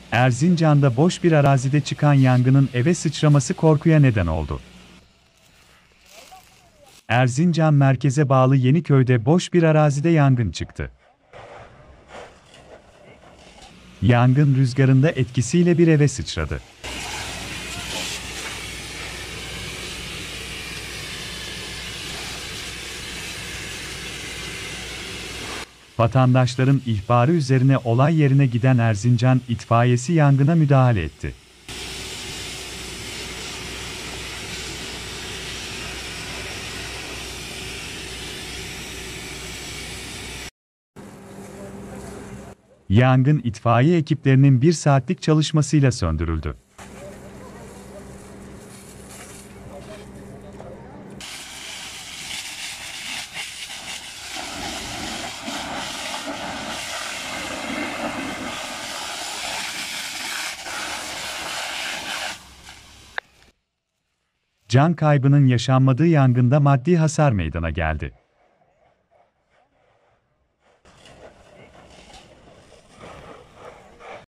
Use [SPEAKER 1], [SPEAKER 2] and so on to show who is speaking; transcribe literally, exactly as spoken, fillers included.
[SPEAKER 1] Erzincan'da boş bir arazide çıkan yangının eve sıçraması korkuya neden oldu. Erzincan merkeze bağlı Yeniköy'de boş bir arazide yangın çıktı. Yangın rüzgarında etkisiyle bir eve sıçradı. Vatandaşların ihbarı üzerine olay yerine giden Erzincan itfaiyesi yangına müdahale etti. Yangın itfaiye ekiplerinin bir saatlik çalışmasıyla söndürüldü. Can kaybının yaşanmadığı yangında maddi hasar meydana geldi.